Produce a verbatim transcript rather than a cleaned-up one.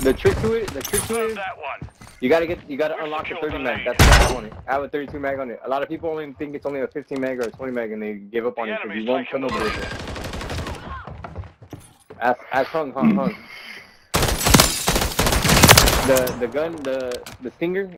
The trick to it, the trick to it is, that one. you gotta get, you gotta unlock the thirty mag. That's what I want it. I have a thirty-two mag on it. A lot of people only think it's only a fifteen mag or a twenty mag, and they give up on it because you won't come over with it. Ask, ask Hung, Hung, Hung. The the gun, the the stinger.